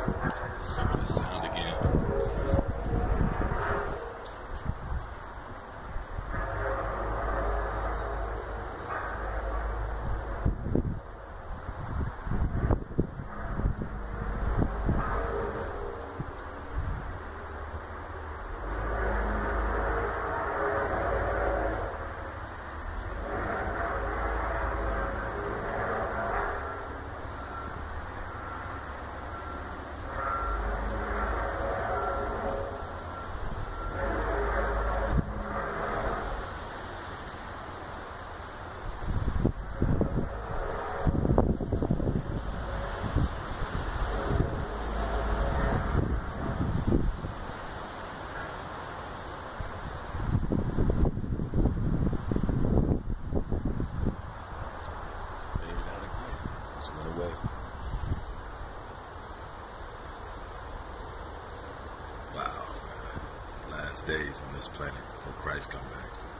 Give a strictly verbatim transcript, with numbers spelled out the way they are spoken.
Remember the sound again. Wow, man. Last days on this planet before Christ come back.